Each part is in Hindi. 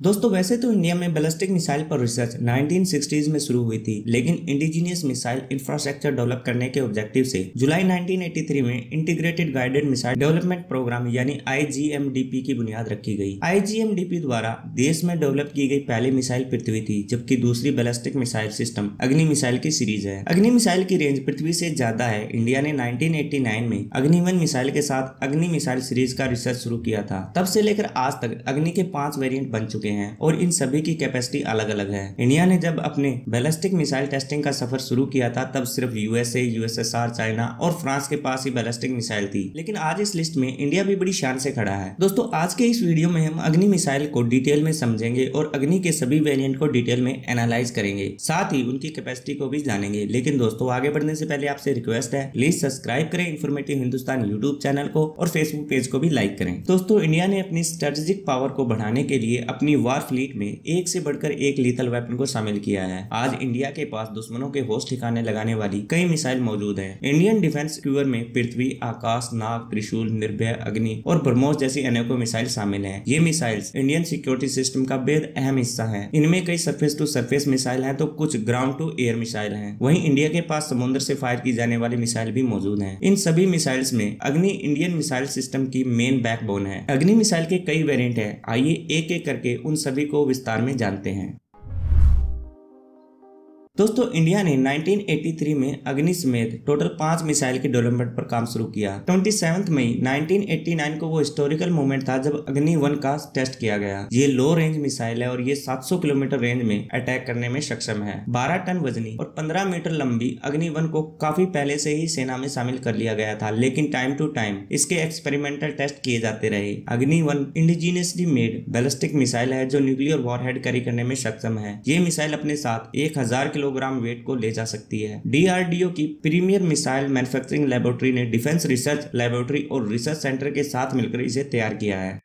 दोस्तों वैसे तो इंडिया में बैलिस्टिक मिसाइल पर रिसर्च 1960s में शुरू हुई थी, लेकिन इंडिजीनियस मिसाइल इंफ्रास्ट्रक्चर डेवलप करने के ऑब्जेक्टिव से जुलाई 1983 में integrated guided missile development program यानी IGMDP की बुनियाद रखी गई। IGMDP द्वारा देश में डेवलप की गई पहली मिसाइल पृथ्वी थी, जबकि दूसरी ballistic missile system Agni missile की सीरीज है। अग्नि मिसाइल की रेंज पृथ्वी से ज्यादा है। इंडिया ने 1989 में अग्नि-1 मिसाइल के साथ अग्नि मिसाइल सीरीज का रिसर्च शुरू किया था। तब से लेकर आज तक अग्नि के 5 वेरिएंट बन चुके हैं और इन सभी की कैपेसिटी अलग अलग है। इंडिया ने जब अपने बैलिस्टिक मिसाइल टेस्टिंग का सफर शुरू किया था तब सिर्फ USA, USSR, चाइना और फ्रांस के पास ही बैलिस्टिक मिसाइल थी, लेकिन आज इस लिस्ट में इंडिया भी बड़ी शान से खड़ा है। दोस्तों आज के इस वीडियो में हम अग्नि मिसाइल को डिटेल में समझेंगे और अग्नि के सभी वेरिएंट को डिटेल में एनालाइज करेंगे, साथ ही उनकी कैपेसिटी को भी जानेंगे। लेकिन दोस्तों आगे बढ़ने से पहले आपसे रिक्वेस्ट है, प्लीज सब्सक्राइब करें इन्फॉर्मेटिव हिंदुस्तान यूट्यूब चैनल को और फेसबुक पेज को भी लाइक करें। दोस्तों इंडिया ने अपनी स्ट्रेटेजिक पावर को बढ़ाने के लिए अपनी वार फ्लीट में एक से बढ़कर एक लीथल वेपन को शामिल किया है। आज इंडिया के पास दुश्मनों के होश ठिकाने लगाने वाली कई मिसाइल मौजूद हैं। इंडियन डिफेंस क्यूअर में पृथ्वी, आकाश, नाग, त्रिशूल, निर्भय, अग्नि और ब्रह्मोस जैसी अनेकों मिसाइल शामिल हैं। ये मिसाइल्स इंडियन सिक्योरिटी सिस्टम का बेहद अहम हिस्सा है। इनमें कई सरफेस टू सरफेस मिसाइल हैं तो कुछ ग्राउंड टू एयर मिसाइल हैं। वहीं इंडिया के पास समुद्र से फायर की जाने वाली मिसाइल भी मौजूद हैं। इन सभी मिसाइल्स में अग्नि इंडियन मिसाइल सिस्टम की मेन बैकबोन है। अग्नि मिसाइल के कई वेरिएंट हैं। आइए एक एक करके उन सभी को विस्तार में जानते हैं। दोस्तों इंडिया ने 1983 में अग्नि समेत टोटल 5 मिसाइल के डेवलपमेंट पर काम शुरू किया। 27 मई 1989 को वो हिस्टोरिकल मोमेंट था जब अग्नि-1 का टेस्ट किया गया। ये लो रेंज मिसाइल है और ये 700 किलोमीटर रेंज में अटैक करने में सक्षम है। 12 टन वजनी और 15 मीटर लंबी अग्नि-1 को काफी पहले से ही सेना में शामिल कर लिया गया था, लेकिन टाइम टू टाइम इसके एक्सपेरिमेंटल टेस्ट किए जाते रहे। अग्नि-1 इंडिजीनियसली मेड बैलिस्टिक मिसाइल है जो न्यूक्लियर वॉरहेड कैरी करने में सक्षम है। ये मिसाइल अपने साथ 1000 किलोग्राम वेट को ले जा सकती है। DRDO की प्रीमियर मिसाइल मैन्युफैक्चरिंग लेबोरेटरी ने डिफेंस रिसर्च लेबोरेटरी और रिसर्च सेंटर के साथ मिलकर इसे तैयार किया है।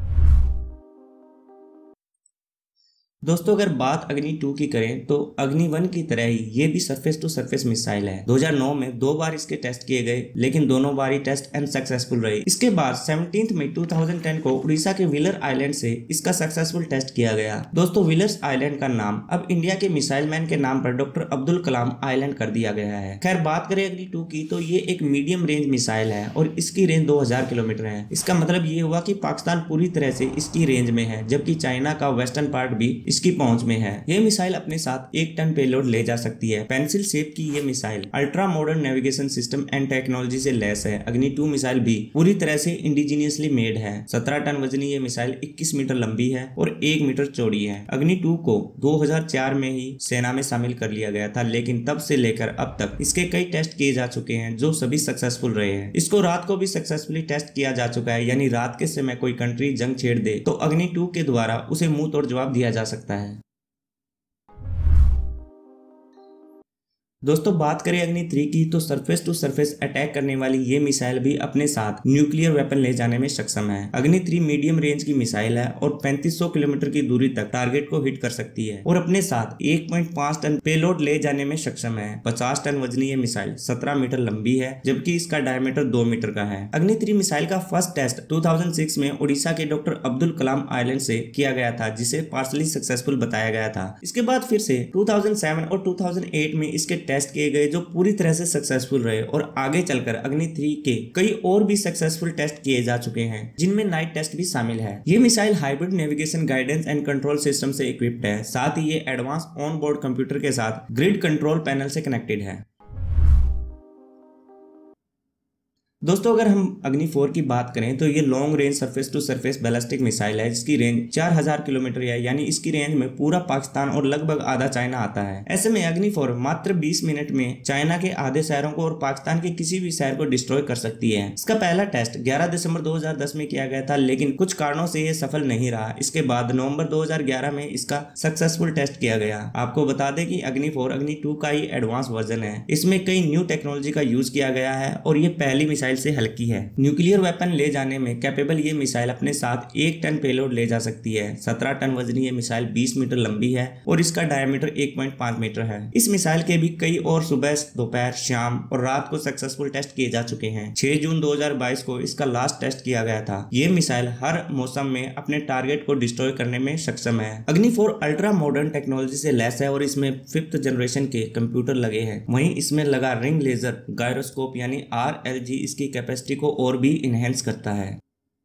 दोस्तों अगर बात अग्नि-2 की करें तो अग्नि-1 की तरह ही ये भी सरफेस टू सरफेस मिसाइल है। 2009 में 2 बार इसके टेस्ट किए गए, लेकिन दोनों बार ही टेस्ट अनसक्सेसफुल रहे। इसके बाद 17 मई 2010 को उड़ीसा के व्हीलर आइलैंड से इसका सक्सेसफुल टेस्ट किया गया। दोस्तों व्हीलर्स आइलैंड का नाम अब इंडिया के मिसाइल मैन के नाम पर डॉक्टर अब्दुल कलाम आइलैंड कर दिया गया है। खैर बात करें अग्नि-2 की तो ये एक मीडियम रेंज मिसाइल है और इसकी रेंज 2000 किलोमीटर है। इसका मतलब ये हुआ कि पाकिस्तान पूरी तरह से इसकी रेंज में है, जबकि चाइना का वेस्टर्न पार्ट भी इसकी पहुंच में है। यह मिसाइल अपने साथ 1 टन पेलोड ले जा सकती है। पेंसिल शेप की ये missile ultra modern navigation system and technology से लैस है। अग्नि-2 मिसाइल भी पूरी तरह से इंडिजीनियसली मेड है। 17 टन वजनी ये मिसाइल 21 मीटर लंबी है और 1 मीटर चौड़ी है। अग्नि-2 को 2004 में ही सेना में शामिल कर लिया गया था, लेकिन तब से लेकर अब तक इसके कई टेस्ट किए जा चुके हैं जो सभी सक्सेसफुल रहे हैं। इसको रात को भी सक्सेसफुली टेस्ट किया जा चुका है, यानी रात के समय कोई कंट्री जंग छेड़ दे तो अग्नि-2 के द्वारा उसे मुंह तोड़ जवाब दिया जा सकता है। दोस्तों बात करें अग्नि-3 की तो सरफेस टू सरफेस अटैक करने वाली ये मिसाइल भी अपने साथ न्यूक्लियर वेपन ले जाने में सक्षम है। अग्नि-3 मीडियम रेंज की मिसाइल है और 3500 किलोमीटर की दूरी तक टारगेट को हिट कर सकती है और अपने साथ 1.5 टन पेलोड ले जाने में सक्षम है। 50 टन वजनी ये मिसाइल 17 मीटर लंबी है, जबकि इसका डायमीटर 2 मीटर का है। अग्नि-3 मिसाइल का फर्स्ट टेस्ट 2006 में उड़ीसा के डॉक्टर अब्दुल कलाम आइलैंड से किया गया था, जिसे पार्शली सक्सेसफुल बताया गया था। इसके बाद फिर से 2007 और 2008 में इसके टेस्ट किए गए जो पूरी तरह से सक्सेसफुल रहे और आगे चलकर अग्नि-3 के कई और भी सक्सेसफुल टेस्ट किए जा चुके हैं, जिनमें नाइट टेस्ट भी शामिल है। ये missile hybrid navigation guidance and control system से इक्विप्ड है। साथ ही ये एडवांस ऑन बोर्ड कंप्यूटर के साथ ग्रिड कंट्रोल पैनल से कनेक्टेड है। दोस्तों अगर हम अग्नि-4 की बात करें तो ये long range surface to surface ballistic missile है, जिसकी रेंज 4000 किलोमीटर है, यानी इसकी रेंज में पूरा पाकिस्तान और लगभग आधा चाइना आता है। ऐसे में अग्नि-4 मात्र 20 मिनट में चाइना के आधे शहरों को और पाकिस्तान के किसी भी शहर को डिस्ट्रॉय कर सकती है। इसका पहला टेस्ट 11 दिसंबर 2010 में किया गया था, लेकिन कुछ कारणों से ये सफल नहीं रहा। इसके बाद नवंबर 2011 में इसका सक्सेसफुल टेस्ट किया गया। आपको बता दें कि अग्नि-4 अग्नि-2 का ही एडवांस वर्जन है। इसमें कई न्यू टेक्नोलॉजी का यूज किया गया है और ये पहली मिसाइल मिसाइल से हल्की है। न्यूक्लियर वेपन ले जाने में कैपेबल ये मिसाइल अपने साथ 1 टन पेलोड ले जा सकती है। 17 टन वजनी ये मिसाइल 20 मीटर लंबी है और इसका डायमीटर 1.5 मीटर है। इस मिसाइल के भी कई और सुबह, दोपहर, शाम और रात को सक्सेसफुल टेस्ट किए जा चुके हैं। 6 जून 2022 को इसका लास्ट टेस्ट किया गया था। ये मिसाइल हर मौसम में अपने टारगेट को डिस्ट्रॉय करने में सक्षम है। अग्नि 4 अल्ट्रा मॉडर्न टेक्नोलॉजी से लैस है और इसमें 5th जनरेशन के कंप्यूटर लगे हैं। वहीं इसमें लगा रिंग लेजर गायरोस्कोप यानी RLG इसकी कैपेसिटी को और भी इनहेंस करता है।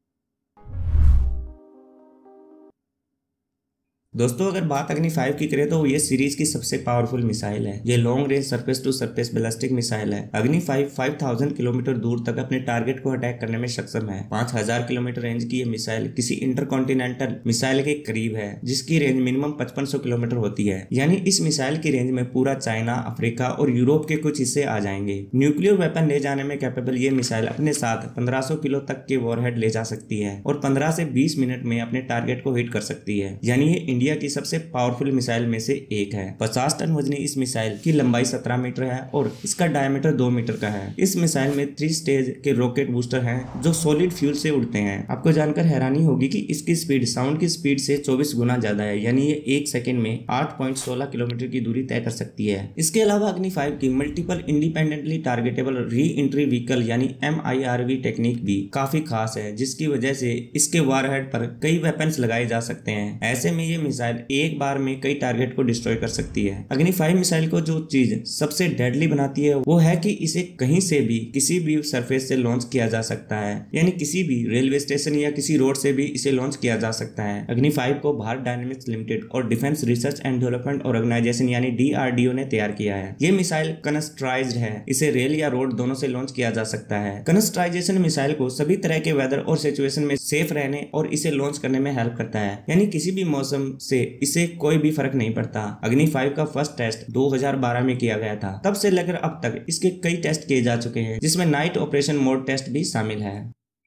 दोस्तों अगर बात अग्नि 5 की करें तो ये सीरीज की सबसे पावरफुल मिसाइल है। ये long range surface to surface ballistic missile है। अग्नि 5 5000 किलोमीटर दूर तक अपने टारगेट को अटैक करने में सक्षम है। 5000 किलोमीटर रेंज की ये मिसाइल किसी इंटरकॉन्टिनेंटल मिसाइल के करीब है, जिसकी रेंज मिनिमम 5500 किलोमीटर होती है। यानी इस मिसाइल की रेंज में पूरा चाइना, अफ्रीका और यूरोप के कुछ हिस्से आ जाएंगे। न्यूक्लियर वेपन ले जाने में कैपेबल ये मिसाइल अपने साथ 1500 किलो तक के वॉरहेड ले जा सकती है और 15 से 20 मिनट में अपने टारगेट को हिट कर सकती है। यानी ये इंडिया की सबसे पावरफुल मिसाइल में से एक है। 50 टन वजनी इस मिसाइल की लंबाई 17 मीटर है और इसका डायमीटर 2 मीटर का है। इस मिसाइल में 3 स्टेज के रॉकेट बूस्टर हैं जो सॉलिड फ्यूल से उड़ते हैं। आपको जानकर हैरानी होगी कि इसकी स्पीड साउंड की स्पीड से 24 गुना ज्यादा है। यानी ये 1 सेकंड में 8.16 किलोमीटर की दूरी तय कर सकती है। इसके अलावा अग्नि 5 की multiple independently targetable re entry vehicle यानी MIRV टेक्निक भी काफी खास है, जिसकी वजह से इसके वारहेड पर कई वेपन्स लगाए जा सकते हैं। ऐसे में ये मिसाइल एक बार में कई टारगेट को डिस्ट्रॉय कर सकती है। अग्नि 5 मिसाइल को जो चीज सबसे डेडली बनाती है वो है कि इसे कहीं से भी किसी भी सरफेस से लॉन्च किया जा सकता है। यानी किसी भी रेलवे स्टेशन या किसी रोड से भी इसे लॉन्च किया जा सकता है। अग्नि 5 को भारत डायनेमिक्स लिमिटेड और defence research and development organisation यानी DRDO ने तैयार किया है। ये मिसाइल कनस्ट्राइज्ड है। इसे रेल या रोड दोनों से लॉन्च किया जा सकता है। कनस्ट्राइजेशन मिसाइल को सभी तरह के वेदर और सिचुएशन में सेफ रहने और इसे लॉन्च करने में हेल्प करता है। यानी किसी भी मौसम से इसे कोई भी फर्क नहीं पड़ता। अग्नि 5 का फर्स्ट टेस्ट 2012 में किया गया था। तब से लेकर अब तक इसके कई टेस्ट किए जा चुके हैं, जिसमें नाइट ऑपरेशन मोड टेस्ट भी शामिल है।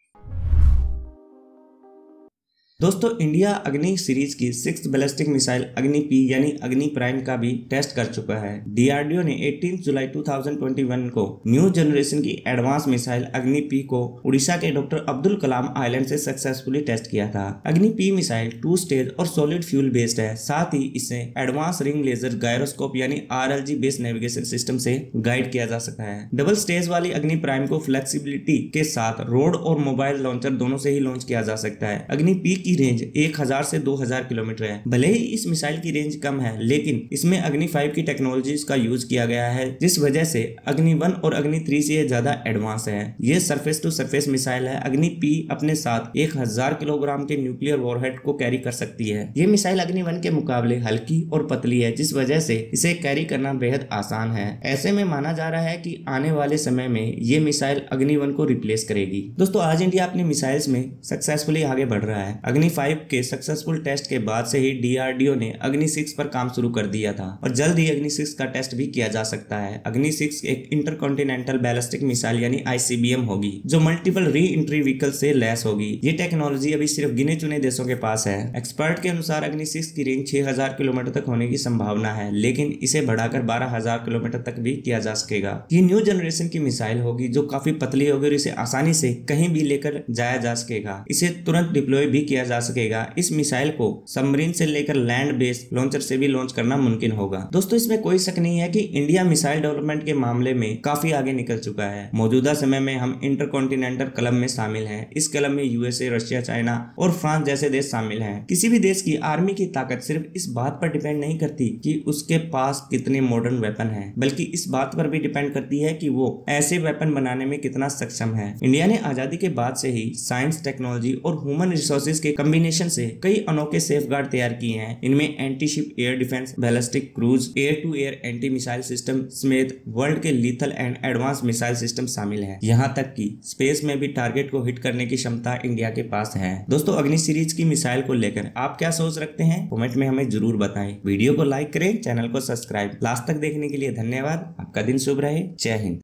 दोस्तों इंडिया अग्नि सीरीज की 6th ballistic missile Agni P यानी अग्नि प्राइम का भी टेस्ट कर चुका है। DRDO ने 18 जुलाई 2021 को न्यू जनरेशन की एडवांस मिसाइल अग्नि P को उड़ीसा के डॉक्टर अब्दुल कलाम आइलैंड से सक्सेसफुली टेस्ट किया था। अग्नि P मिसाइल 2 स्टेज और सॉलिड फ्यूल बेस्ड है। साथ ही इसे एडवांस रिंग लेजर गायरोस्कोप यानी RLG बेस्ड नेविगेशन सिस्टम से गाइड किया जा सकता है। डबल स्टेज वाली अग्नि प्राइम को फ्लेक्सिबिलिटी के साथ रोड और मोबाइल लॉन्चर दोनों से ही लॉन्च किया जा सकता है। अग्नि P की रेंज 1000 से 2000 किलोमीटर है। भले ही इस मिसाइल की रेंज कम है, लेकिन इसमें अग्नि 5 की टेक्नोलॉजीज का यूज किया गया है, जिस वजह से अग्नि 1 और अग्नि 3 से ज्यादा एडवांस है। ये सरफेस टू सरफेस मिसाइल है। अग्नि P अपने साथ 1000 किलोग्राम के न्यूक्लियर वॉरहेड को कैरी कर सकती है। ये मिसाइल अग्नि 1 के मुकाबले हल्की और पतली है, जिस वजह से इसे कैरी करना बेहद आसान है। ऐसे में माना जा रहा है कि आने वाले समय में ये मिसाइल अग्नि 1 को रिप्लेस करेगी। दोस्तों आज इंडिया अपनी मिसाइल्स में सक्सेसफुली आगे बढ़ रहा है। अग्नि 5 के सक्सेसफुल टेस्ट के बाद से ही DRDO ने अग्नि 6 पर काम शुरू कर दिया था और जल्द ही अग्नि 6 का टेस्ट भी किया जा सकता है। अग्नि 6 एक इंटरकॉन्टिनेंटल बैलिस्टिक मिसाइल यानी ICBM होगी, जो मल्टीपल री एंट्री व्हीकल से लैस होगी। ये टेक्नोलॉजी अभी सिर्फ गिने चुने देशों के पास है। एक्सपर्ट के अनुसार अग्नि 6 की रेंज 6000 किलोमीटर तक होने की संभावना है, लेकिन इसे बढ़ाकर 12000 किलोमीटर तक भी किया जा सकेगा। ये न्यू जनरेशन की मिसाइल होगी जो काफी पतली होगी और इसे आसानी से कहीं भी लेकर जाया जा सकेगा। इसे तुरंत डिप्लॉय भी किया जा सकेगा। इस मिसाइल को सबमरीन से लेकर लैंड बेस्ड लॉन्चर से भी लॉन्च करना मुमकिन होगा। दोस्तों इसमें कोई शक नहीं है कि इंडिया मिसाइल डेवलपमेंट के मामले में काफी आगे निकल चुका है। मौजूदा समय में हम इंटरकॉन्टिनेंटल क्लब में शामिल हैं। इस क्लब में USA, रशिया, चाइना और फ्रांस जैसे देश शामिल हैं। किसी भी देश की आर्मी की ताकत सिर्फ इस बात पर डिपेंड नहीं करती कि उसके पास कितने मॉडर्न वेपन हैं, बल्कि इस बात पर भी डिपेंड करती है कि वो ऐसे वेपन बनाने में कितना सक्षम है। इंडिया ने आजादी के बाद से ही साइंस, टेक्नोलॉजी और ह्यूमन रिसोर्सेज के कॉम्बिनेशन से कई अनोखे सेफगार्ड तैयार किए हैं। इनमें anti ship air defence, ballistic cruise, air to air anti missile system समेत वर्ल्ड के lethal and advance missile system शामिल हैं। यहां तक कि स्पेस में भी टारगेट को हिट करने की क्षमता इंडिया के पास है। दोस्तों अग्नि सीरीज की मिसाइल को लेकर आप क्या सोच रखते हैं, कमेंट में हमें जरूर बताएं। वीडियो को लाइक करें, चैनल को सब्सक्राइब। लास्ट तक देखने के लिए धन्यवाद। आपका दिन शुभ रहे। जय हिंद।